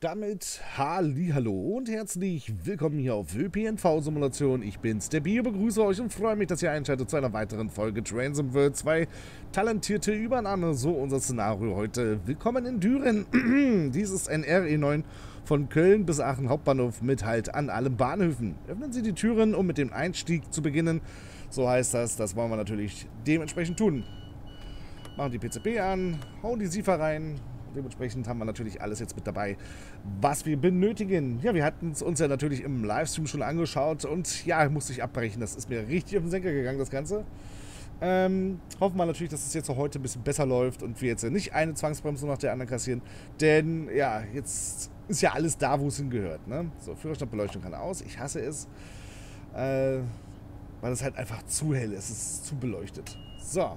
damit Hallihallo und herzlich willkommen hier auf ÖPNV-Simulation. Ich bin's, der Bio, begrüße euch und freue mich, dass ihr einschaltet zu einer weiteren Folge Trains in World 2. Talentierte Übernahme, so unser Szenario heute. Willkommen in Düren. Dies ist ein RE9 von Köln bis Aachen Hauptbahnhof mit Halt an allen Bahnhöfen. Öffnen Sie die Türen, um mit dem Einstieg zu beginnen. So heißt das, das wollen wir natürlich dementsprechend tun. Machen die PZB an, hauen die SIFA rein. Dementsprechend haben wir natürlich alles jetzt mit dabei, was wir benötigen. Ja, wir hatten es uns ja natürlich im Livestream schon angeschaut und ja, musste ich abbrechen. Das ist mir richtig auf den Senker gegangen, das Ganze. Hoffen wir natürlich, dass es jetzt auch heute ein bisschen besser läuft und wir jetzt nicht eine Zwangsbremse nach der anderen kassieren. Denn ja, jetzt ist ja alles da, wo es hingehört. Ne? So, Führerstandbeleuchtung kann aus. Ich hasse es, weil es halt einfach zu hell ist. Es ist zu beleuchtet. So.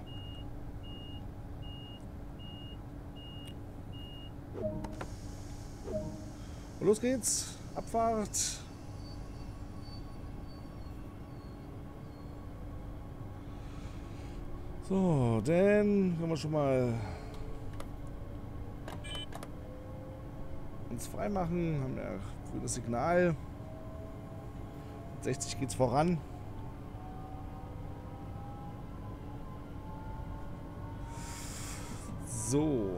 Und los geht's. Abfahrt. So, dann können wir schon mal uns frei machen. Haben ja grünes Signal. Mit 60 geht's voran. So.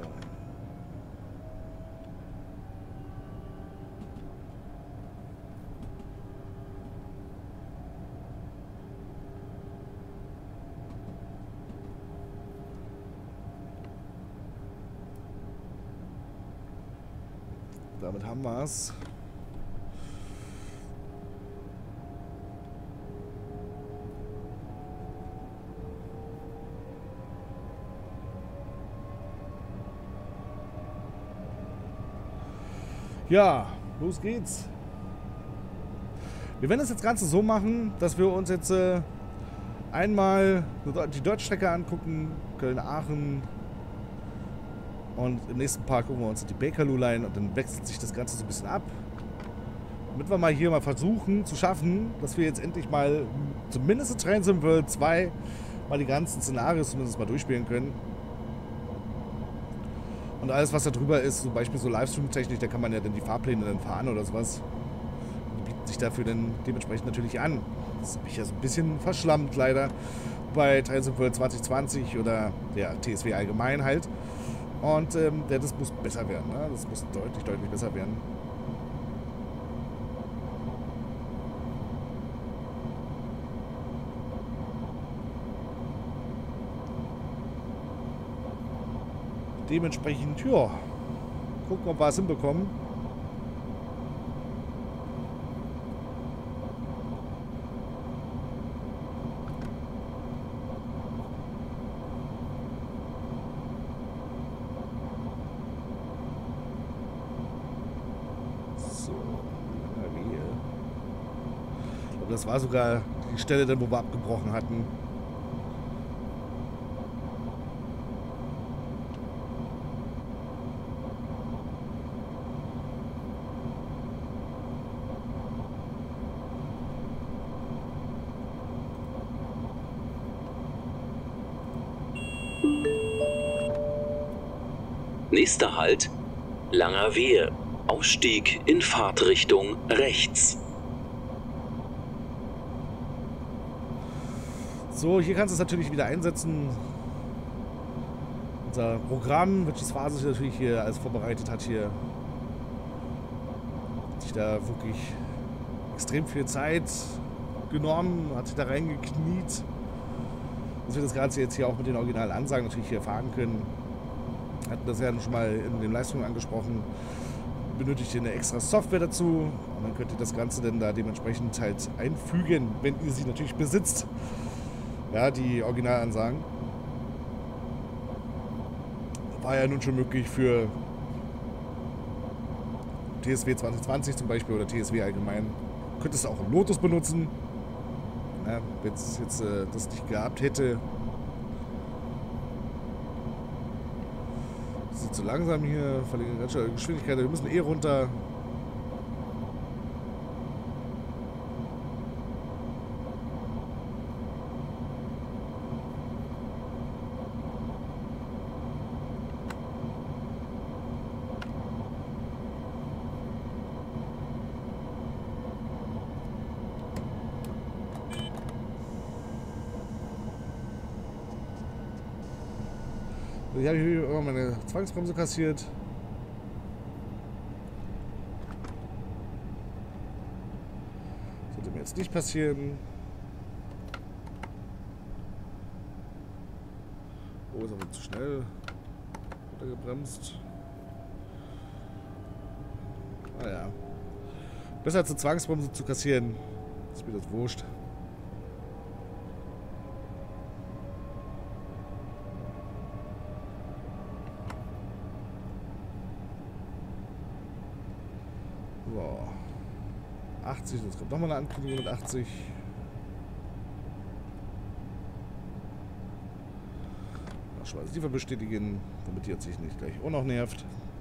Damit haben wir es. Ja, los geht's. Wir werden das jetzt Ganze so machen, dass wir uns jetzt einmal die Deutschstrecke angucken, Köln-Aachen. Und im nächsten Part gucken wir uns die Bakerloo-Line und dann wechselt sich das Ganze so ein bisschen ab. Damit wir mal hier mal versuchen zu schaffen, dass wir jetzt endlich mal zumindest in Trains in World 2 mal die ganzen Szenarien zumindest mal durchspielen können. Und alles, was da drüber ist, zum Beispiel so Livestream-Technik, da kann man ja dann die Fahrpläne dann fahren oder sowas. Die bieten sich dafür dann dementsprechend natürlich an. Das habe ich ja so ein bisschen verschlammt leider bei Trains in World 2020 oder ja, TSW allgemein halt. Und ja, das muss besser werden, ne? Das muss deutlich, deutlich besser werden. Dementsprechend, ja, gucken, ob wir es hinbekommen. Das war sogar die Stelle, dann, wo wir abgebrochen hatten. Nächster Halt, Langerwehe. Ausstieg in Fahrtrichtung rechts. So, hier kannst du es natürlich wieder einsetzen. Unser Programm, welches Phase sich natürlich hier alles vorbereitet hat, hier hat sich da wirklich extrem viel Zeit genommen, hat sich da reingekniet, dass wir das Ganze jetzt hier auch mit den originalen Ansagen natürlich hier fahren können. Hatten das ja schon mal in dem Livestream angesprochen. Benötigt ihr eine extra Software dazu und dann könnt ihr das Ganze dann da dementsprechend halt einfügen, wenn ihr sie natürlich besitzt. Ja, die Originalansagen. War ja nun schon möglich für TSW 2020 zum Beispiel oder TSW allgemein. Könntest du auch im Lotus benutzen. Ja, wenn es jetzt das nicht gehabt hätte. Das ist zu langsam hier, verlieren ganz schön Geschwindigkeit. Wir müssen eh runter. Ich habe hier immer meine Zwangsbremse kassiert. Sollte mir jetzt nicht passieren. Oh, ist aber zu schnell runtergebremst. Ah ja. Besser als eine Zwangsbremse zu kassieren. Ist mir das wurscht. So. 80, jetzt kommt nochmal eine Ankündigung mit 80. Schwarz Liefer bestätigen, damit die jetzt sich nicht gleich auch noch nervt.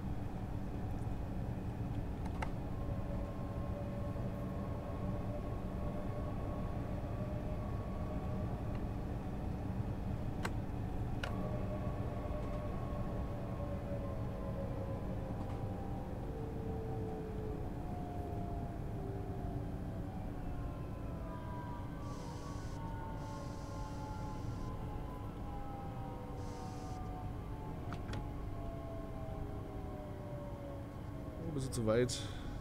Ein bisschen zu weit.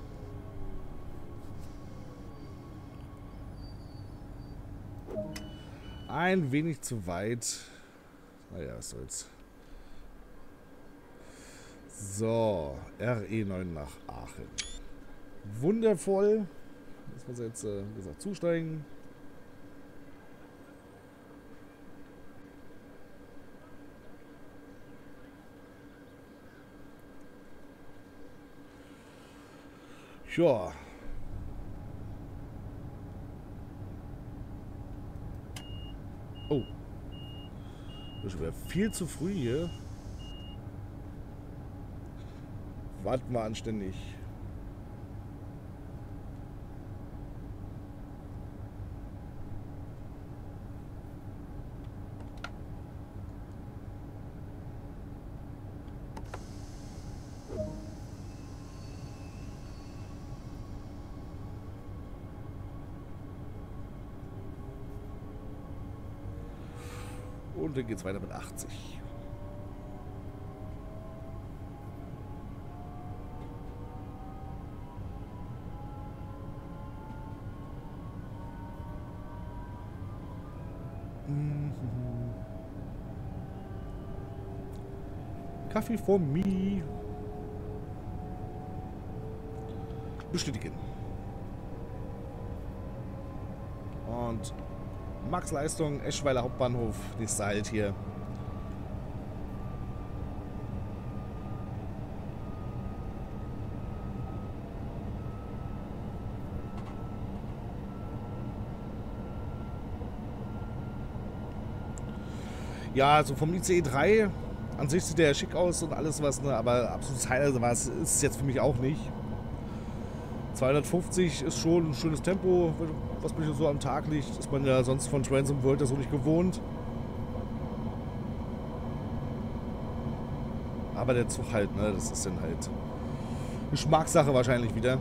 Ein wenig zu weit. Naja, was soll's. So, RE9 nach Aachen. Wundervoll. Jetzt muss er jetzt, wie gesagt, zusteigen. Ja. Oh. Das wäre viel zu früh hier. Warten wir anständig. Und dann geht es weiter mit 80. Kaffee for me. Bestätigen. Und Max Leistung, Eschweiler Hauptbahnhof, nächster Halt hier. Ja, also vom ICE 3 an sich sieht der schick aus und alles was, ne, aber absolutes Highlight was ist es jetzt für mich auch nicht. 250 ist schon ein schönes Tempo, was mich so am Tag liegt. Ist man ja sonst von Transom World ja so nicht gewohnt. Aber der Zug halt, ne, das ist dann halt Geschmackssache wahrscheinlich wieder.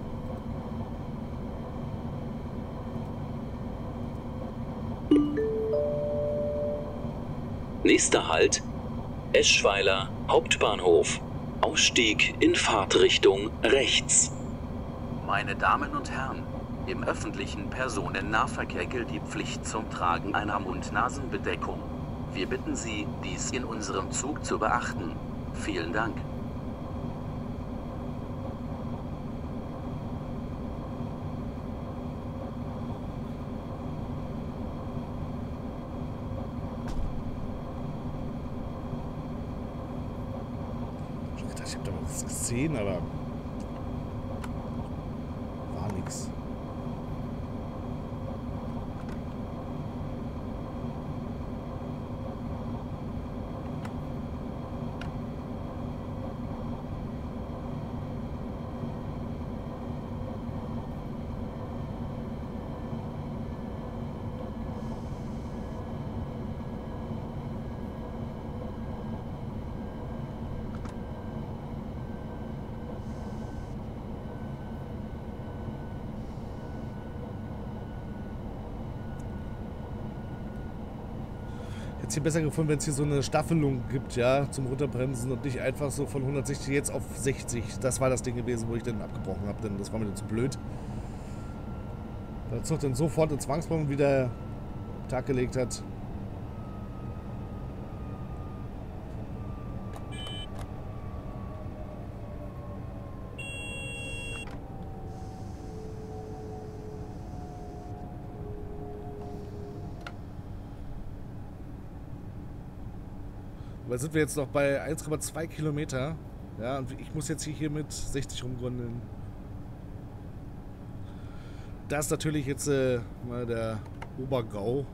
Nächster Halt: Eschweiler Hauptbahnhof. Ausstieg in Fahrtrichtung rechts. Meine Damen und Herren, im öffentlichen Personennahverkehr gilt die Pflicht zum Tragen einer Mund-Nasen-Bedeckung. Wir bitten Sie, dies in unserem Zug zu beachten. Vielen Dank. Ich habe da was gesehen, aber war nix. Hätte es hier besser gefunden, wenn es hier so eine Staffelung gibt, ja, zum Runterbremsen und nicht einfach so von 160 jetzt auf 60. Das war das Ding gewesen, wo ich dann abgebrochen habe, denn das war mir dann zu blöd. Weil der Zug dann sofort in Zwangsbremsung wieder Tag gelegt hat. Aber sind wir jetzt noch bei 1,2 Kilometer. Ja, und ich muss jetzt hier mit 60 rumgründeln. Das ist natürlich jetzt mal der Obergau.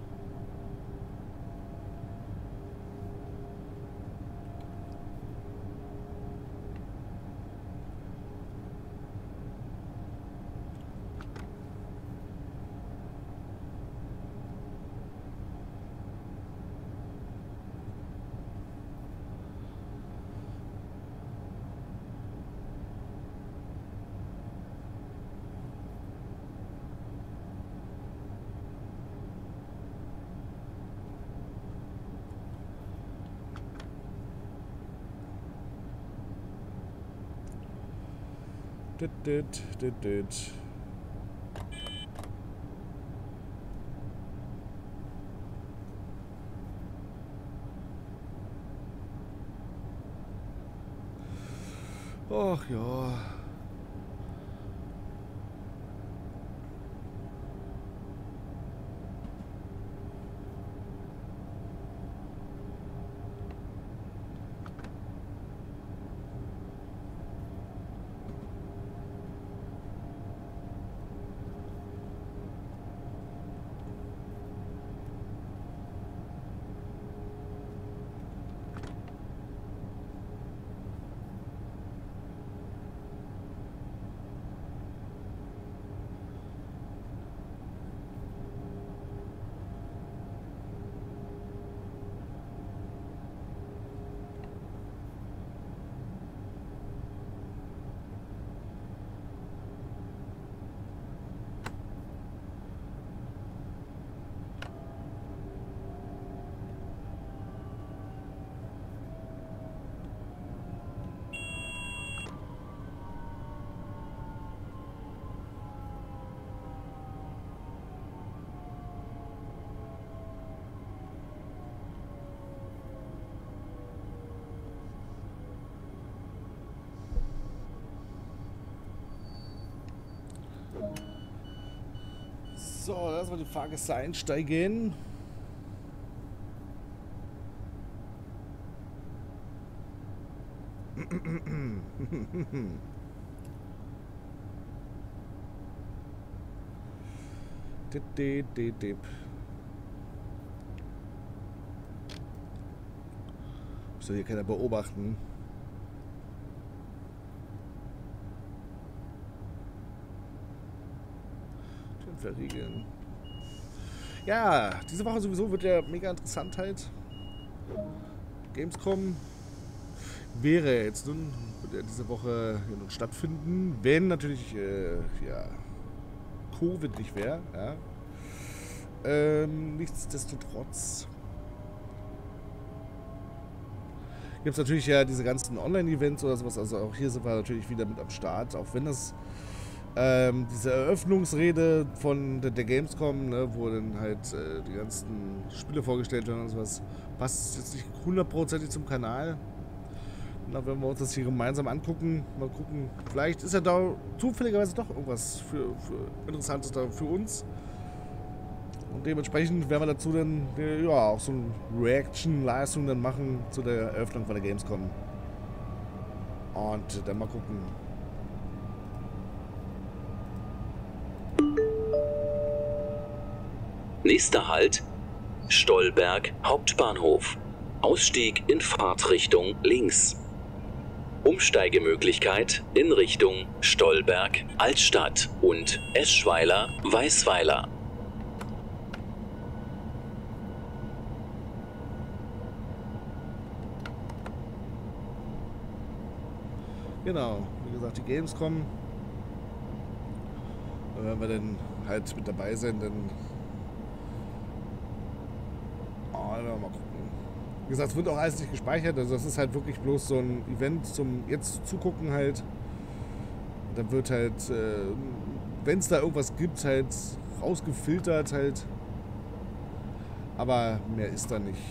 Dit. Och ja. So, lass mal die Fahrgäste einsteigen. Dip. Soll hier keiner beobachten? Verriegeln. Ja, diese Woche sowieso wird ja mega interessant halt. Gamescom wäre jetzt nun, wird ja diese Woche hier nun stattfinden, wenn natürlich ja, Covid nicht wäre. Ja. Nichtsdestotrotz gibt es natürlich ja diese ganzen Online-Events oder sowas, also auch hier sind wir natürlich wieder mit am Start, auch wenn das diese Eröffnungsrede von der Gamescom, ne, wo dann halt die ganzen Spiele vorgestellt werden und sowas, passt jetzt nicht 100%ig zum Kanal. Na, wenn wir uns das hier gemeinsam angucken, mal gucken, vielleicht ist ja da zufälligerweise doch irgendwas für Interessantes da für uns. Und dementsprechend werden wir dazu dann ja auch so eine Reaction-Leistung dann machen zu der Eröffnung von der Gamescom. Und dann mal gucken. Nächster Halt, Stolberg Hauptbahnhof. Ausstieg in Fahrtrichtung links. Umsteigemöglichkeit in Richtung Stolberg Altstadt und Eschweiler Weißweiler. Genau, wie gesagt, die Gamescom. Wenn wir dann halt mit dabei sind, dann mal gucken. Wie gesagt, es wird auch alles nicht gespeichert. Also das ist halt wirklich bloß so ein Event zum jetzt zugucken halt. Da wird halt, wenn es da irgendwas gibt, halt rausgefiltert halt. Aber mehr ist da nicht.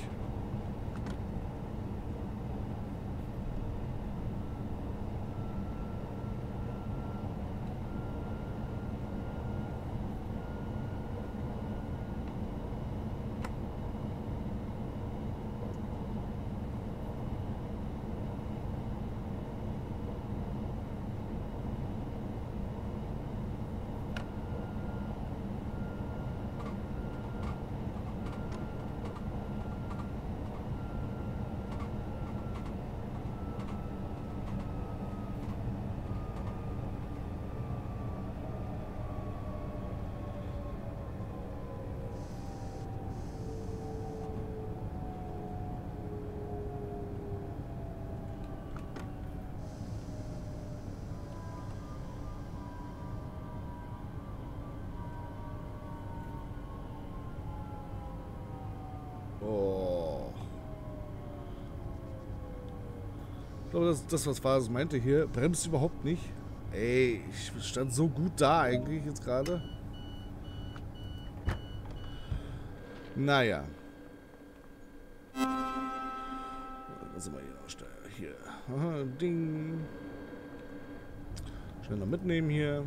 Oh. Ich glaube, das was Fases meinte hier, bremst überhaupt nicht. Ey, ich stand so gut da eigentlich jetzt gerade. Naja. Was sind wir hier aussteigen? Hier. Aha, Ding. Schnell noch mitnehmen hier.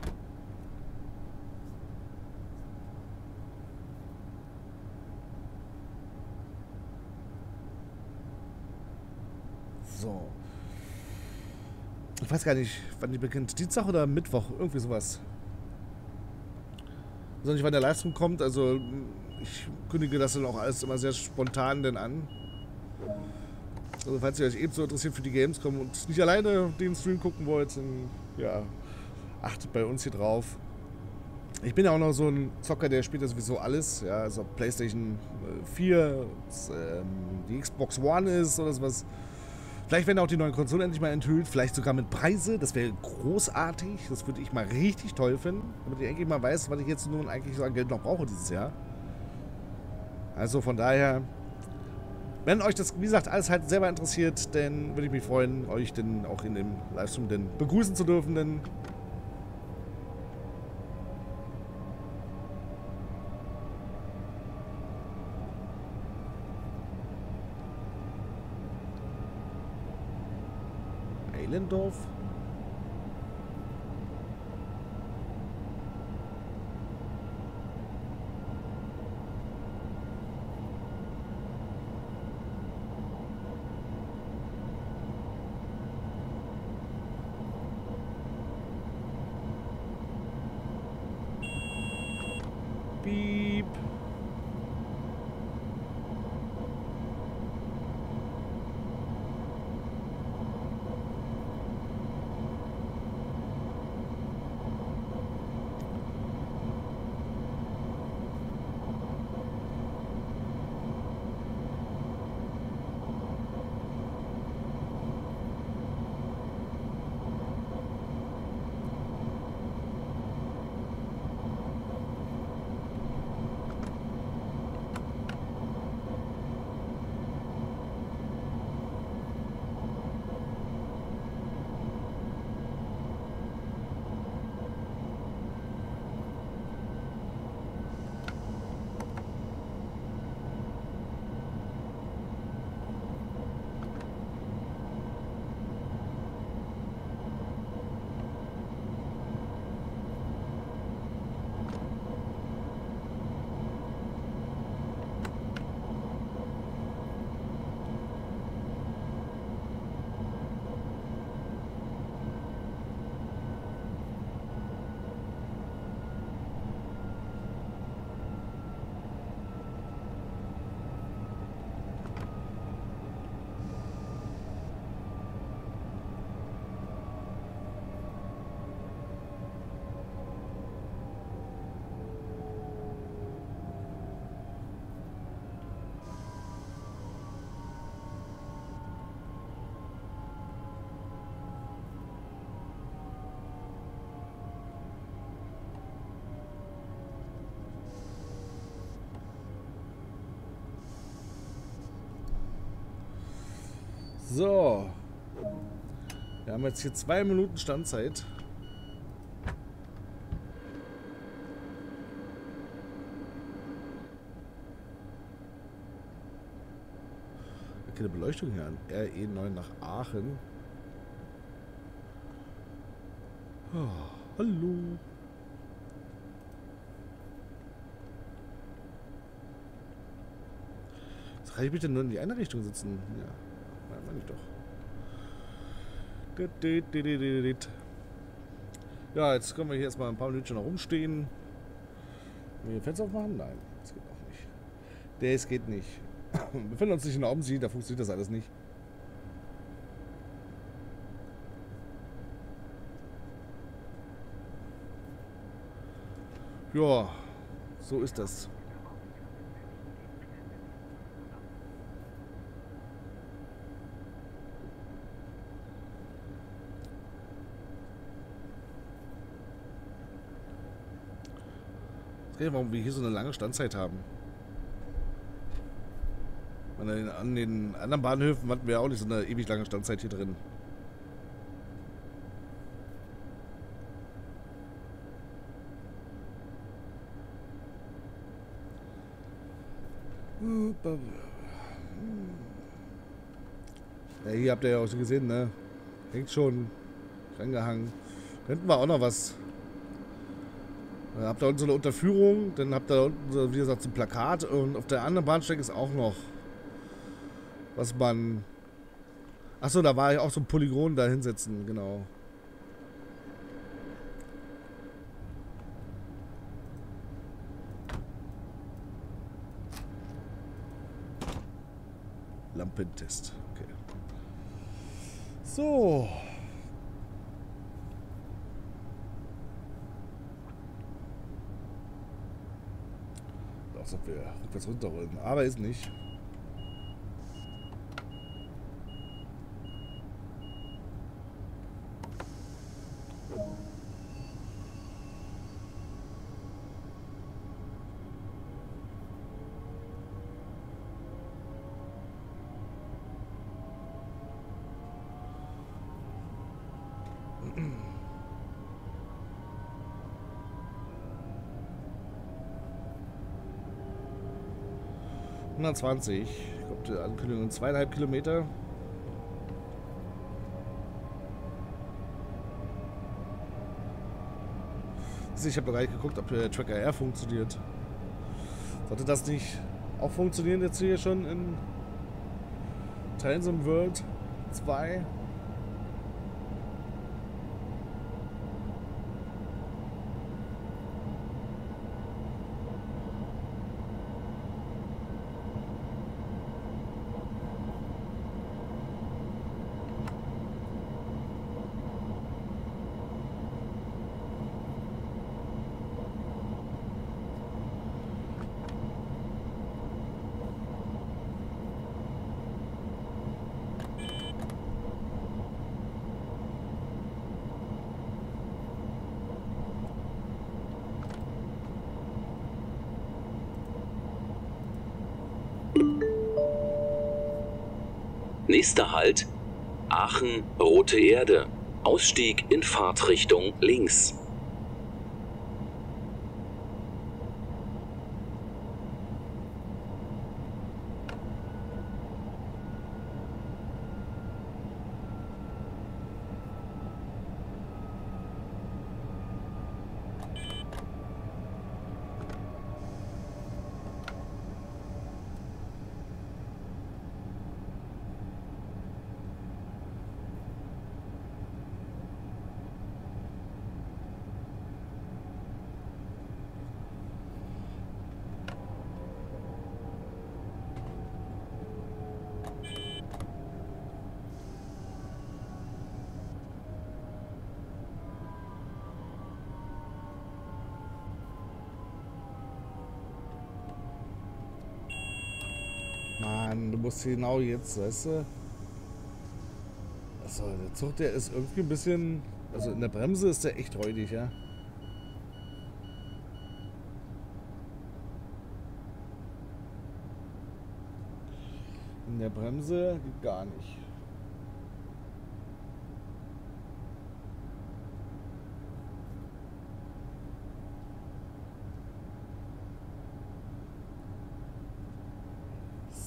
So. Ich weiß gar nicht, wann die beginnt. Dienstag oder Mittwoch? Irgendwie sowas. Ich weiß nicht, wann der Livestream kommt. Also, ich kündige das dann auch alles immer sehr spontan denn an. Also, falls ihr euch ebenso interessiert für die Gamescom und nicht alleine den Stream gucken wollt, dann, ja, achtet bei uns hier drauf. Ich bin ja auch noch so ein Zocker, der spielt ja sowieso alles. Ja, also ob PlayStation 4, die Xbox One ist oder sowas. Vielleicht werden auch die neuen Konsolen endlich mal enthüllt, vielleicht sogar mit Preise, das wäre großartig, das würde ich mal richtig toll finden, damit ich endlich mal weiß, was ich jetzt nun eigentlich so an Geld noch brauche dieses Jahr. Also von daher, wenn euch das, wie gesagt, alles halt selber interessiert, dann würde ich mich freuen, euch denn auch in dem Livestream denn begrüßen zu dürfen, denn Eilendorf. Piep. So. Wir haben jetzt hier 2 Minuten Standzeit. Keine Beleuchtung hier an. RE9 nach Aachen. Oh, hallo. Was kann ich bitte nur in die eine Richtung sitzen? Ja, meine ich doch. Ja, jetzt können wir hier erstmal ein paar Minuten noch rumstehen. Können wir hier Fenster aufmachen? Nein, das geht auch nicht. Das geht nicht. Wir befinden uns nicht in der Omsi, da funktioniert das alles nicht. Ja, so ist das. Warum wir hier so eine lange Standzeit haben. An den anderen Bahnhöfen hatten wir auch nicht so eine ewig lange Standzeit hier drin. Ja, hier habt ihr ja auch schon gesehen, ne? Hängt schon rangehangen. Könnten wir auch noch was. Habt ihr unten so eine Unterführung, dann habt ihr da unten, so, wie gesagt, so ein Plakat und auf der anderen Bahnstrecke ist auch noch was man... Achso, da war ja auch so ein Polygon da hinsetzen, genau. Lampentest, okay. So. Als ob wir rückwärts runterrollen, aber ist nicht. ...120. Kommt die Ankündigung 2,5 Kilometer. Ich habe noch gar nicht geguckt, ob der Tracker R funktioniert. Sollte das nicht auch funktionieren jetzt hier schon in Transom World 2? Nächster Halt: Aachen, Rote Erde. Ausstieg in Fahrtrichtung links. Mann, du musst genau jetzt, weißt du? Also, der Zug, der ist irgendwie ein bisschen... Also, in der Bremse ist der echt räudig, ja? In der Bremse geht gar nicht.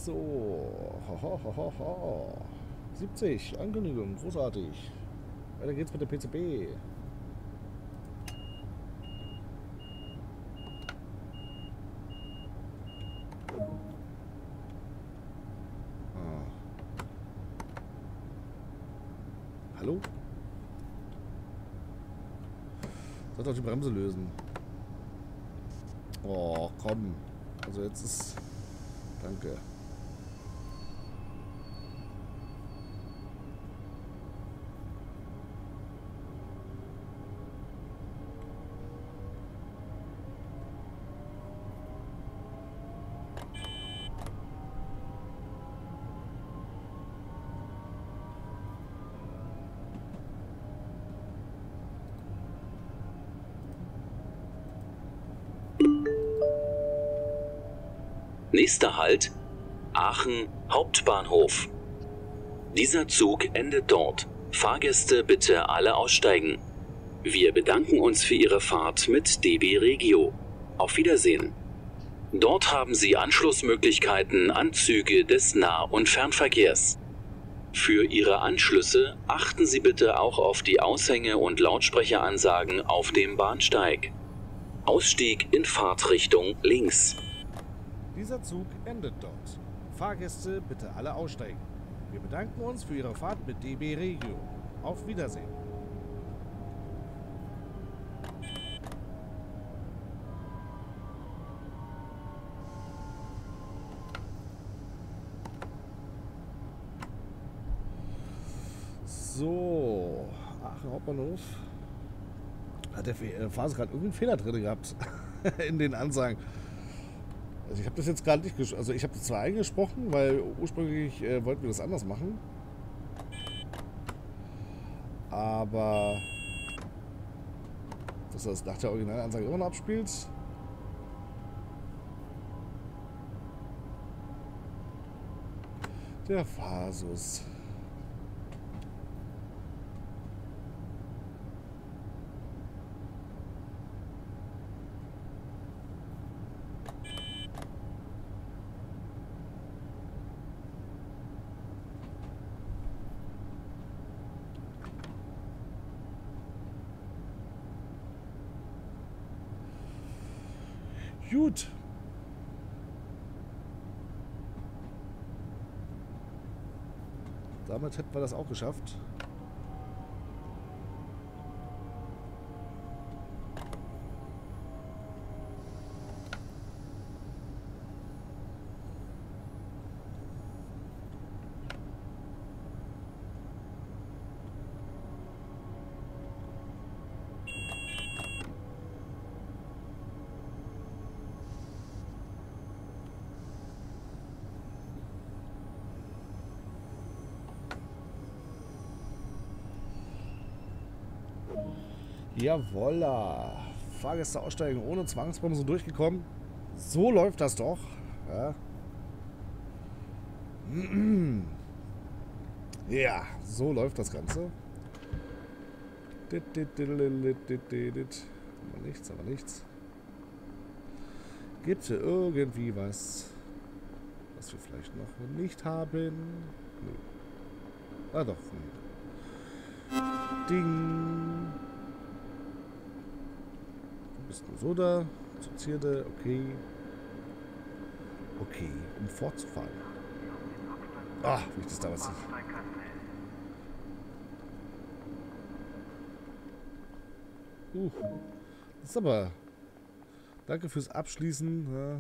So. Ho, ho, ho, ho. 70. Ankündigung. Großartig. Weiter geht's mit der PCB. Hallo? Sollte auch die Bremse lösen. Oh, komm. Also jetzt ist... Danke. Nächster Halt: Aachen Hauptbahnhof. Dieser Zug endet dort. Fahrgäste bitte alle aussteigen. Wir bedanken uns für Ihre Fahrt mit DB Regio. Auf Wiedersehen. Dort haben Sie Anschlussmöglichkeiten an Züge des Nah- und Fernverkehrs. Für Ihre Anschlüsse achten Sie bitte auch auf die Aushänge und Lautsprecheransagen auf dem Bahnsteig. Ausstieg in Fahrtrichtung links. Dieser Zug endet dort. Fahrgäste bitte alle aussteigen. Wir bedanken uns für Ihre Fahrt mit DB Regio. Auf Wiedersehen. So, Aachen Hauptbahnhof. Hat der Phase gerade irgendwie einen Fehler drin gehabt in den Ansagen. Also ich habe das jetzt gerade nicht gesprochen. Also ich habe das zwar eingesprochen, weil ursprünglich wollten wir das anders machen. Aber dass das nach der Originalansage immer noch abspielt. Der Phasus. Gut. Damit hätten wir das auch geschafft. Jawolla. Fahrgäste aussteigen ohne Zwangsbremse durchgekommen. So läuft das doch. Ja, ja, so läuft das Ganze. Aber nichts, aber nichts. Gibt es hier irgendwie was wir vielleicht noch nicht haben? Nö. Ah doch. Ding. Bist du so da? Zur Zierde, okay. Okay, um fortzufahren. Ah, wie ich das damals nicht. Das ist aber... Danke fürs Abschließen. Ja.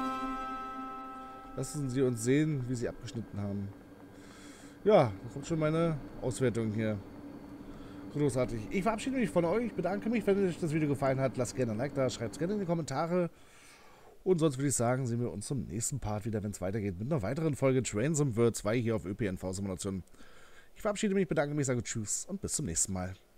Lassen Sie uns sehen, wie Sie abgeschnitten haben. Ja, da kommt schon meine Auswertung hier. Großartig. Ich verabschiede mich von euch. Ich bedanke mich, wenn euch das Video gefallen hat. Lasst gerne ein Like da, schreibt es gerne in die Kommentare. Und sonst würde ich sagen, sehen wir uns zum nächsten Part wieder, wenn es weitergeht mit einer weiteren Folge Transumworld 2 hier auf ÖPNV Simulation. Ich verabschiede mich, bedanke mich, sage Tschüss und bis zum nächsten Mal.